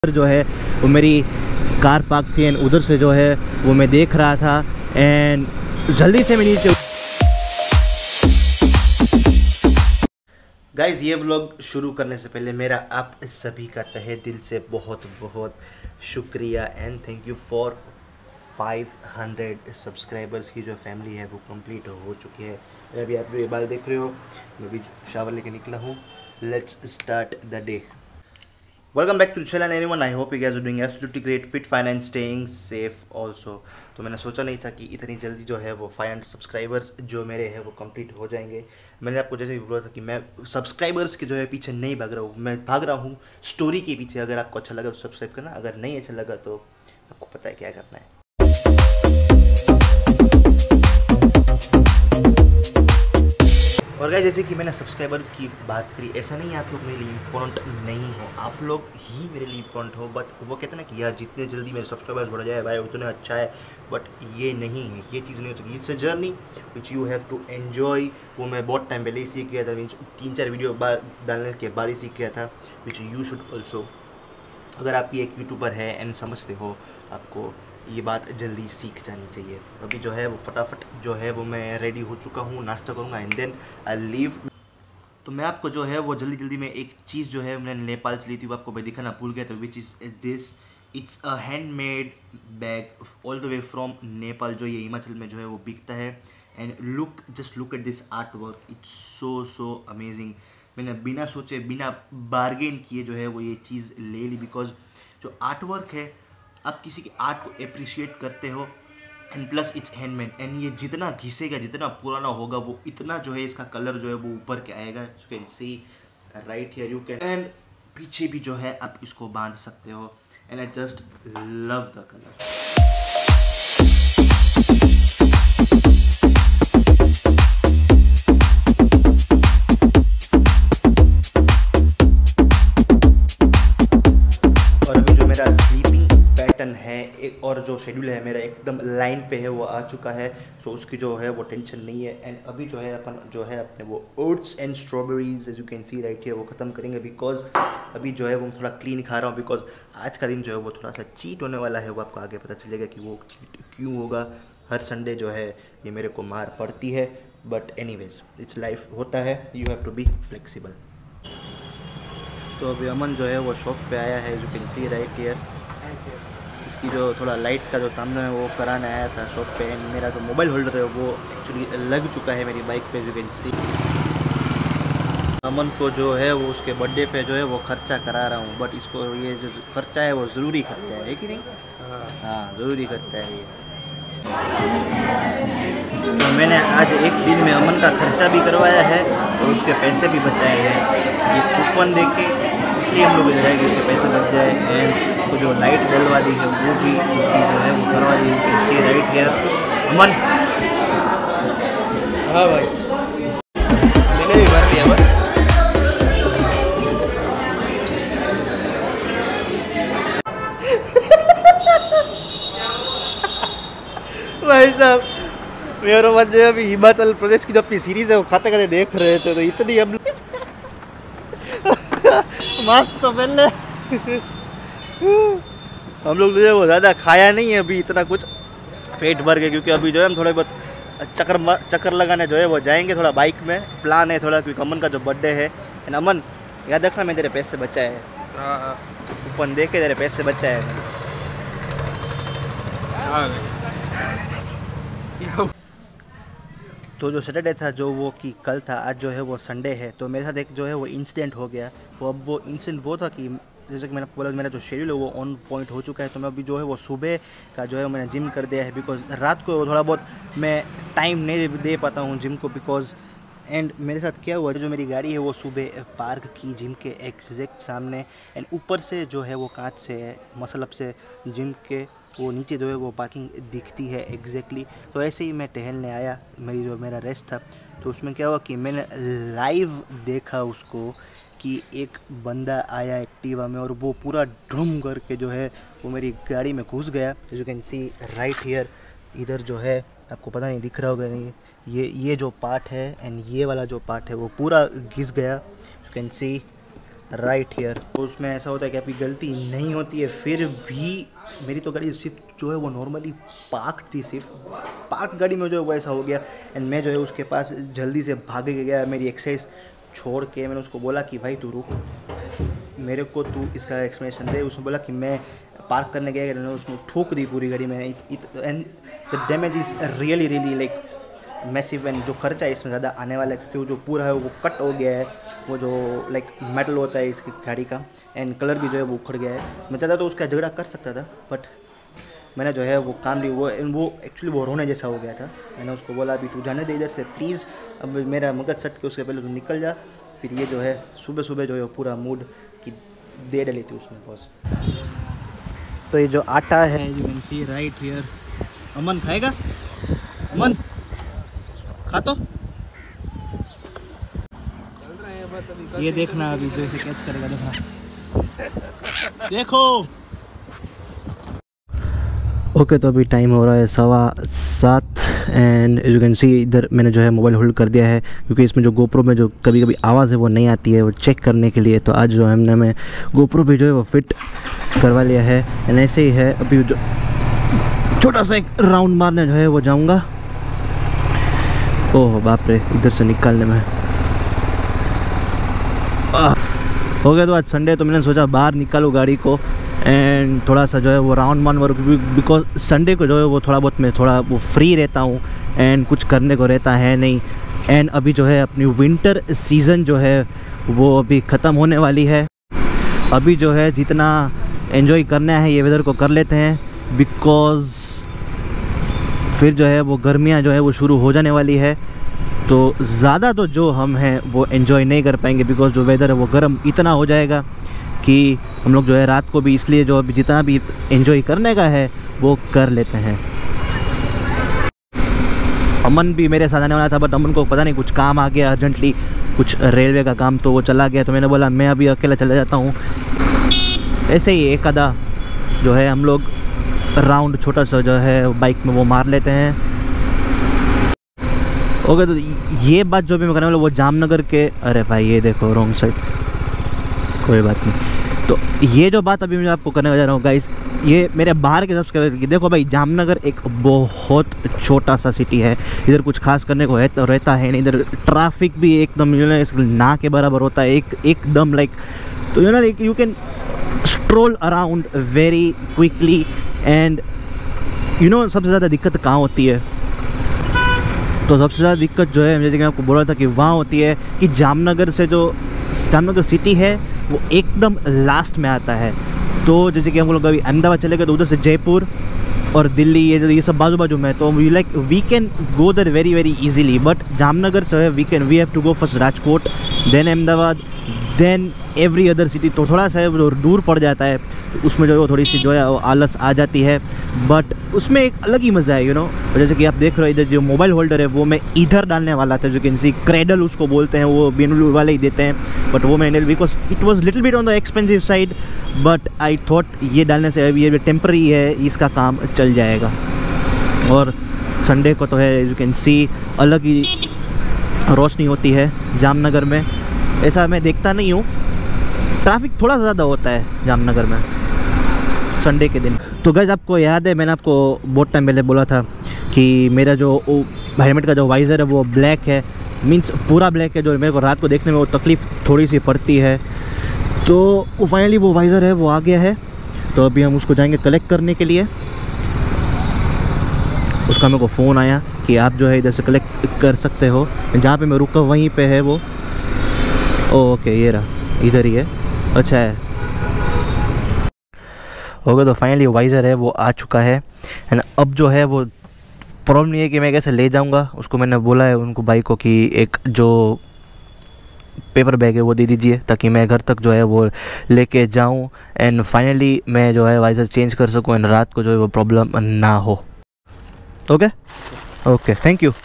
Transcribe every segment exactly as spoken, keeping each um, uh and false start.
जो है वो मेरी कार पार्क थी एंड उधर से जो है वो मैं देख रहा था एंड जल्दी से मैं नीचे। गाइज ये व्लॉग शुरू करने से पहले मेरा आप सभी का तहे दिल से बहुत बहुत शुक्रिया and thank you for five hundred subscribers की जो फैमिली है वो कंप्लीट हो चुकी है। अभी आप ये बाल देख रहे हो, मैं भी शावर लेके निकला हूँ। Let's start the day. Welcome back to channel anyone. I hope you guys are doing absolutely great, fit, fine and staying safe also. तो मैंने सोचा नहीं था कि इतनी जल्दी जो है वो फाइव हंड्रेड सब्सक्राइबर्स जो मेरे हैं वो कंप्लीट हो जाएंगे। मैंने आपको जैसे भी बोला था कि मैं सब्सक्राइबर्स के जो है पीछे नहीं भाग रहा हूँ, मैं भाग रहा हूँ स्टोरी के पीछे। अगर आपको अच्छा लगा तो सब्सक्राइब करना, अगर नहीं अच्छा लगा तो आपको पता है क्या करना है। और गाइस जैसे कि मैंने सब्सक्राइबर्स की बात करी, ऐसा नहीं है आप लोग मेरे लिए इम्पोर्टेंट नहीं हो, आप लोग ही मेरे लिए इम्पोर्टेंट हो। बट वो कहते हैं ना कि यार जितने जल्दी मेरे सब्सक्राइबर्स बढ़ जाए भाई उतना अच्छा है, बट ये नहीं है, ये चीज़ नहीं हो सकती। It's a journey which you have to enjoy. वो मैं बहुत टाइम पहले ही सीख गया था, मीन्स तीन चार वीडियो बाद डालने के बाद ही सीख गया था, विच यू शुड ऑल्सो। अगर आप ये एक यूट्यूबर है एंड समझते हो, आपको ये बात जल्दी सीख जानी चाहिए। अभी जो है वो फटाफट जो है वो मैं रेडी हो चुका हूँ, नाश्ता करूँगा एंड देन आई लीव। तो मैं आपको जो है वो जल्दी जल्दी में एक चीज़ जो है मैंने नेपाल से ली थी वो आपको मैं दिखाना भूल गया था, which is this. It's a handmade bag all the way from Nepal, जो ये हिमाचल में जो है वो बिकता है। And look, just look at this art work, it's so so amazing. मैंने बिना सोचे बिना बार्गेन किए जो है वो ये चीज़ ले ली, बिकॉज जो आर्ट वर्क है आप किसी के आर्ट को अप्रिशिएट करते हो and plus it's handmade. And ये जितना घिसेगा, जितना पुराना होगा, वो इतना जो है इसका कलर जो है वो ऊपर के आएगा। You can see right here, you can. And पीछे भी जो है आप इसको बांध सकते हो and I just love the colour. है एक और जो शेड्यूल है मेरा एकदम लाइन पे है, वो आ चुका है। सो so, उसकी जो है वो टेंशन नहीं है। एंड अभी जो है अपन जो है अपने वो oats and strawberries as you can see right है वो ख़त्म करेंगे, बिकॉज अभी जो है वो थोड़ा क्लीन खा रहा हूँ, बिकॉज आज का दिन जो है वो थोड़ा सा चीट होने वाला है। वो आपको आगे पता चलेगा कि वो चीट क्यों होगा। हर संडे जो है ये मेरे को मार पड़ती है, बट एनीवेज इट्स लाइफ, होता है, you have to be flexible. तो अभी अमन जो है वो शॉप पे आया है, as you can see right here. इसकी जो थोड़ा लाइट का जो तामना है वो कराने आया था शॉप पे। एंड मेरा जो मोबाइल होल्डर है वो एक्चुअली लग चुका है मेरी बाइक पे, यू कैन सी। अमन को जो है वो उसके बर्थडे पे जो है वो खर्चा करा रहा हूँ, बट इसको ये जो खर्चा है वो ज़रूरी खर्चा है, है कि नहीं? हाँ, ज़रूरी खर्चा है ये। तो मैंने आज एक दिन में अमन का खर्चा भी करवाया है और उसके पैसे भी बचाए हैं। ये कूपन दे के इसलिए हम लोग इधर आए कि उसके पैसे बच जाए। एंड उसको जो लाइट डलवा दी है वो भी उसकी जो है वो करवा दी है, सी राइट हियर। अमन, हाँ भाई, मैंने भी भर दिया भाई। भाई साहब मेरे बाद जो अभी हिमाचल प्रदेश की जो अपनी सीरीज है वो खाते खाते देख रहे थे, तो इतनी हम मस्त तो पहले हम लोग जो है वो ज़्यादा खाया नहीं है अभी, इतना कुछ पेट भर गया, क्योंकि अभी जो है हम थोड़े बहुत चक्कर चक्कर लगाने जो है वो जाएंगे थोड़ा बाइक में, प्लान है थोड़ा, क्योंकि अमन का जो बर्थडे है। एंड अमन याद रखना मैं तेरे पैसे बचाए हैं, कूपन दे के तेरे पैसे बचाए हैं। तो जो सैटरडे था जो वो कि कल था, आज जो है वो संडे है। तो मेरे साथ एक जो है वो इंसिडेंट हो गया। वो अब वो इंसिडेंट वो था कि जैसे कि मैंने बोला मेरा जो शेड्यूल है वो ऑन पॉइंट हो चुका है। तो मैं अभी जो है वो सुबह का जो है मैंने जिम कर दिया है, बिकॉज रात को थोड़ा बहुत मैं टाइम नहीं दे पाता हूँ जिम को, बिकॉज। एंड मेरे साथ क्या हुआ, जो मेरी गाड़ी है वो सुबह पार्क की जिम के एग्जैक्ट सामने। एंड ऊपर से जो है वो कांच से मसलब से जिम के वो नीचे जो है वो पार्किंग दिखती है एग्जैक्टली। तो ऐसे ही मैं टहलने आया, मेरी जो मेरा रेस्ट था, तो उसमें क्या हुआ कि मैंने लाइव देखा उसको कि एक बंदा आया एक्टिवा में और वो पूरा ड्रम करके जो है वो मेरी गाड़ी में घुस गया। You can see right here, इधर जो है आपको पता नहीं दिख रहा होगा नहीं, ये ये जो पार्ट है एंड ये वाला जो पार्ट है वो पूरा घिस गया। You can see right here. तो उसमें ऐसा होता है कि आपकी गलती नहीं होती है, फिर भी मेरी तो गाड़ी सिर्फ जो है वो नॉर्मली पार्क थी, सिर्फ पार्क गाड़ी में जो है वो ऐसा हो गया। एंड मैं जो है उसके पास जल्दी से भाग के गया, मेरी एक्सरसाइज छोड़ के मैंने उसको बोला कि भाई तू रुक, मेरे को तू इसका एक्सप्लेनेशन दे। उसने बोला कि मैं पार्क करने गया, मैंने उसमें ठोक दी पूरी गाड़ी में। And the damage is really really like massive. And जो खर्चा है इसमें ज़्यादा आने वाला है, क्योंकि जो पूरा है वो कट हो गया है, वो जो लाइक मेटल होता है इसकी गाड़ी का। एंड कलर भी जो है वो उखड़ गया है। मैं चाहता तो उसका झगड़ा कर सकता था, बट मैंने जो है वो काम ली। वो वो एक्चुअली वो रोने जैसा हो गया था। मैंने उसको बोला अभी तू जाने दे इधर से प्लीज़, अब मेरा मगज सट के उसके पहले तू निकल जा। फिर ये जो है सुबह सुबह जो है पूरा मूड की दे डली थी उसने बॉस। तो ये जो आटा है you can see right here. Aman खाएगा? अमन खा तो। ये देखना अभी जैसे कैच करेगा, देखना देखो। ओके okay, तो अभी टाइम हो रहा है सवा सात and as you can see इधर मैंने जो है मोबाइल होल्ड कर दिया है, क्योंकि इसमें जो गोप्रो में जो कभी कभी आवाज़ है वो नहीं आती है, वो चेक करने के लिए। तो आज जो है हमने मैं गोप्रो भी जो है वो फिट करवा लिया है। एंड ऐसे ही है, अभी जो छोटा सा एक राउंड मारने जो है वो जाऊँगा। ओह बाप रे, इधर से निकालने में हो गया। तो आज संडे तो मैंने सोचा बाहर निकालूँ गाड़ी को एंड थोड़ा सा जो है वो राउंड मान मारूँ, बिकॉज संडे को जो है वो थोड़ा बहुत मैं थोड़ा वो फ्री रहता हूँ एंड कुछ करने को रहता है नहीं। एंड अभी जो है अपनी विंटर सीज़न जो है वो अभी ख़त्म होने वाली है। अभी जो है जितना एंजॉय करना है ये वेदर को कर लेते हैं, बिकॉज फिर जो है वो गर्मियाँ जो है वो शुरू हो जाने वाली है। तो ज़्यादा तो जो हम हैं वो एंजॉय नहीं कर पाएंगे, बिकॉज जो वेदर है वो गर्म इतना हो जाएगा कि हम लोग जो है रात को भी इसलिए जो अभी जितना भी एंजॉय करने का है वो कर लेते हैं। अमन भी मेरे साथ आने वाला था, बट अमन को पता नहीं कुछ काम आ गया अर्जेंटली, कुछ रेलवे का काम, तो वो चला गया। तो मैंने बोला मैं अभी अकेला चला जाता हूँ। ऐसे ही एक आधा जो है हम लोग राउंड छोटा सा जो है बाइक में वो मार लेते हैं। ओके तो ये बात जो भी मैं करने वाला वो जामनगर के, अरे भाई ये देखो रॉन्ग साइड, कोई बात नहीं। तो ये जो बात अभी मैं आपको करने जा रहा हूँ गाइस, ये मेरे बाहर के सब्सक्राइबर की। देखो भाई जामनगर एक बहुत छोटा सा सिटी है, इधर कुछ खास करने को है तो रहता है नहीं। इधर ट्रैफिक भी एकदम यू नो ना के बराबर होता है, एक एकदम लाइक, तो you know like you can stroll around very quickly. And you know सबसे ज़्यादा दिक्कत कहाँ होती है, तो सबसे ज़्यादा दिक्कत जो है जैसे कि मैं आपको बोल रहा था कि वहाँ होती है कि जामनगर से जो जामनगर सिटी है वो एकदम लास्ट में आता है। तो जैसे कि हम लोग अभी अहमदाबाद चले गए तो उधर से जयपुर और दिल्ली ये ये सब बाजू बाजू में, तो we like we can go there very very easily. But Jamnagar से we can we have to go first Rajkot, then Ahmedabad, then every other city. तो थोड़ा सा जो दूर पड़ जाता है, उसमें जो है थोड़ी सी जो है आलस आ जाती है, बट उसमें एक अलग ही मज़ा है यू नो। जैसे कि आप देख रहे हो इधर जो मोबाइल होल्डर है वो मैं इधर डालने वाला था, जो कि इनसी क्रेडल उसको बोलते हैं, वो बीएनडब्ल्यू वाले ही देते हैं, बट वो मैंने because it was little bit on the expensive side, but I thought ये डालने से अभी ये टेम्पररी है, इसका काम चल जाएगा। और संडे को तो है यू कैन सी अलग ही रोशनी होती है जामनगर में, ऐसा मैं देखता नहीं हूँ। ट्रैफिक थोड़ा सा ज़्यादा होता है जामनगर में संडे के दिन। तो गाइस आपको याद है मैंने आपको बहुत टाइम पहले बोला था कि मेरा जो हेलमेट का जो वाइज़र है वो ब्लैक है, मींस पूरा ब्लैक है, जो मेरे को रात को देखने में वो तकलीफ़ थोड़ी सी पड़ती है। तो वो फाइनली वो वाइज़र है वो आ गया है, तो अभी हम उसको जाएंगे कलेक्ट करने के लिए। उसका मेरे को फ़ोन आया कि आप जो है इधर से कलेक्ट कर सकते हो, जहाँ पे मैं रुका वहीं पे है वो। ओके ये रहा, इधर ही है, अच्छा है। ओके तो फाइनली वाइज़र है वो आ चुका है। एंड अब जो है वो प्रॉब्लम नहीं है कि मैं कैसे ले जाऊंगा उसको। मैंने बोला है उनको भाई को कि एक जो पेपर बैग है वो दे दीजिए ताकि मैं घर तक जो है वो लेके जाऊं एंड फाइनली मैं जो है वाइज़र चेंज कर सकूं एंड रात को जो है वो प्रॉब्लम ना हो। Okay okay thank you.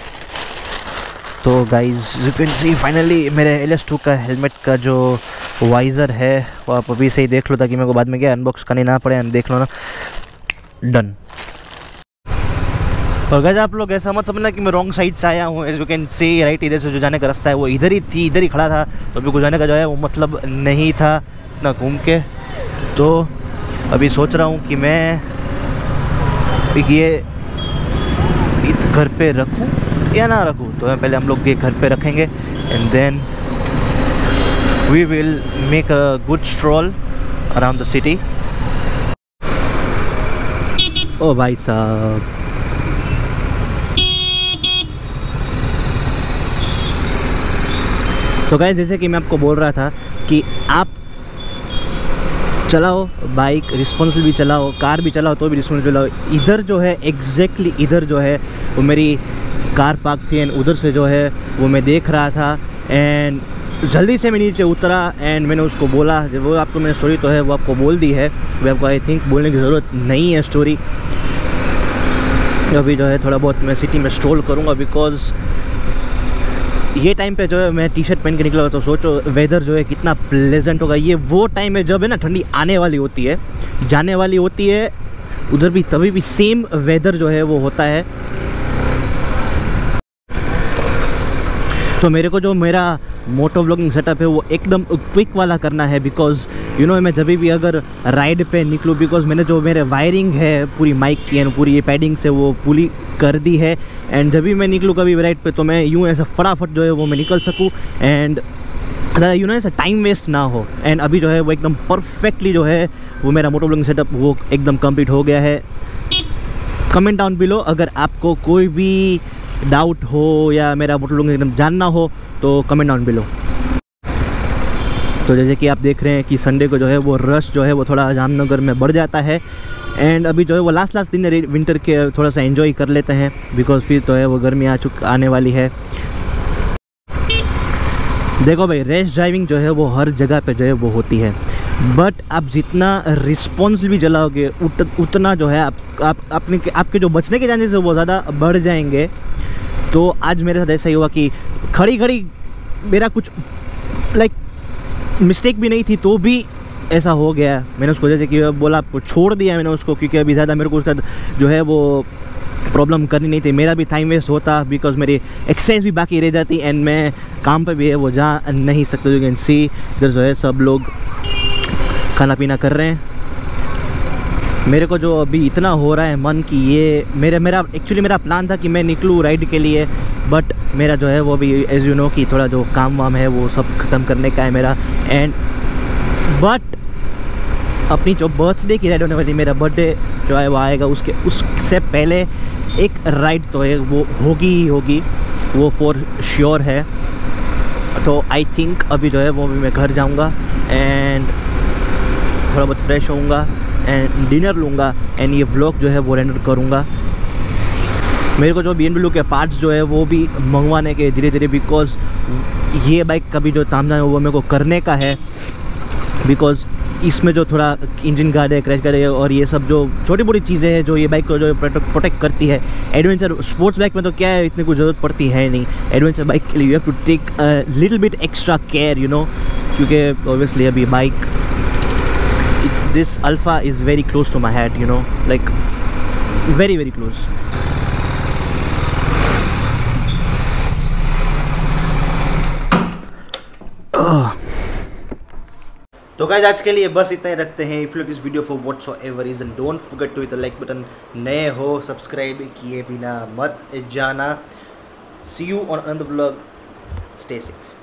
तो guys you can see finally मेरे एल एस टू का हेलमेट का जो वाइज़र है वो आप अभी से ही देख लो ताकि मेरे को बाद में क्या अनबॉक्स करनी ना पड़े। एंड देख लो ना, डन। और गाइस आप लोग ऐसा मत समझना कि मैं रॉन्ग साइड से आया हूँ। As you can see right, इधर से जो जाने का रास्ता है वो इधर ही थी, इधर ही खड़ा था, तो अभी को जाने का जो है वो मतलब नहीं था इतना घूम के। तो अभी सोच रहा हूँ कि मैं ये इस घर पे रखूँ या ना रखूँ। तो मैं पहले हम लोग ये घर पे रखेंगे and then we will make a good stroll around the city. ओ भाई साहब, तो गाइस जैसे कि मैं आपको बोल रहा था कि आप चलाओ बाइक रिस्पॉन्सिबली चलाओ, कार भी चलाओ तो भी रिस्पॉन्सिबली चलाओ। इधर जो है एग्जैक्टली इधर जो है वो मेरी कार पार्क थी एंड उधर से जो है वो मैं देख रहा था एंड जल्दी से मैं नीचे उतरा एंड मैंने उसको बोला, जब वो आपको मैंने स्टोरी तो है वो आपको बोल दी है, वो आपको आई थिंक बोलने की ज़रूरत नहीं है स्टोरी। अभी जो है थोड़ा बहुत मैं सिटी में स्ट्रोल करूँगा बिकॉज़ ये टाइम पे जो है मैं टी शर्ट पहन के निकला, तो सोचो वेदर जो है कितना प्लेजेंट होगा। ये वो टाइम है जब है ना ठंडी आने वाली होती है, जाने वाली होती है, उधर भी तभी भी सेम वेदर जो है वो होता है। तो मेरे को जो मेरा मोटो व्लॉगिंग सेटअप है वो एकदम क्विक वाला करना है बिकॉज़ यू नो मैं जब भी अगर राइड पे निकलूँ, बिकॉज़ मैंने जो मेरे वायरिंग है पूरी माइक की एंड पूरी ये पैडिंग से वो पूरी कर दी है एंड जब भी मैं निकलूँ कभी राइड पे तो मैं यूँ ऐसा फटाफट जो है वो मैं निकल सकूँ एंड यू नो ऐसा टाइम वेस्ट ना हो। एंड अभी जो है वो एकदम परफेक्टली जो है वो मेरा मोटो व्लॉगिंग सेटअप वो एकदम कंप्लीट हो गया है। कमेंट डाउन बिलो अगर आपको कोई भी डाउट हो या मेरा मोटो व्लॉगिंग एकदम जानना हो तो कमेंट डाउन बिलो। तो जैसे कि आप देख रहे हैं कि संडे को जो है वो रश जो है वो थोड़ा जामनगर में बढ़ जाता है एंड अभी जो है वो लास्ट लास्ट दिन विंटर के थोड़ा सा एंजॉय कर लेते हैं बिकॉज फिर तो है वो गर्मी आ चुक आने वाली है। देखो भाई रेस ड्राइविंग जो है वो हर जगह पे जो है वो होती है, बट आप जितना रिस्पॉन्सिबली चलाओगे उत, उतना जो है आप, आप अपने आपके जो बचने के चांसेस है वो ज़्यादा बढ़ जाएंगे। तो आज मेरे साथ ऐसा ही हुआ कि खड़ी खड़ी मेरा कुछ लाइक मिस्टेक भी नहीं थी तो भी ऐसा हो गया। मैंने उसको जैसे कि बोला आपको छोड़ दिया मैंने उसको, क्योंकि अभी ज़्यादा मेरे को उसका जो है वो प्रॉब्लम करनी नहीं थी। मेरा भी टाइम वेस्ट होता बिकॉज मेरी एक्सरसाइज भी बाकी रह जाती एंड मैं काम पे भी है वो जा नहीं सकते। यू कैन सी इधर जो है सब लोग खाना पीना कर रहे हैं। मेरे को जो अभी इतना हो रहा है मन कि ये मेरा मेरा एक्चुअली मेरा प्लान था कि मैं निकलूँ राइड के लिए, बट मेरा जो है वो भी एज यू नो कि थोड़ा जो काम वाम है वो सब ख़त्म करने का है मेरा। एंड बट अपनी जो बर्थडे की राइड होने वाली, मेरा बर्थडे जो है वो आएगा, उसके उससे पहले एक राइड तो है वो होगी ही होगी, वो फॉर श्योर है। तो आई थिंक अभी जो है वो भी मैं घर जाऊंगा एंड थोड़ा बहुत फ्रेश होऊंगा एंड डिनर लूँगा एंड ये व्लॉग जो है वो रेंडर करूँगा। मेरे को जो बी एम डब्ल्यू के पार्ट्स जो है वो भी मंगवाने के धीरे धीरे, बिकॉज़ ये बाइक का भी जो तामझाम है वो मेरे को करने का है, बिकॉज़ इसमें जो थोड़ा इंजन गार्ड है, क्रैश गार्ड है और ये सब जो छोटी मोटी चीज़ें हैं जो ये बाइक को जो प्रोटेक्ट करती है। एडवेंचर स्पोर्ट्स बाइक में तो क्या है इतनी कुछ ज़रूरत पड़ती है नहीं, एडवेंचर बाइक के लिए you have to take little bit extra care you know, क्योंकि ऑब्वियसली अभी bike this alpha is very close to my heart you know, like very very close. तो गाइस आज के लिए बस इतना ही रखते हैं। If you like this video for whatsoever reason don't forget to hit the like button. नए हो सब्सक्राइब किए बिना मत जाना। See you on another vlog, stay safe.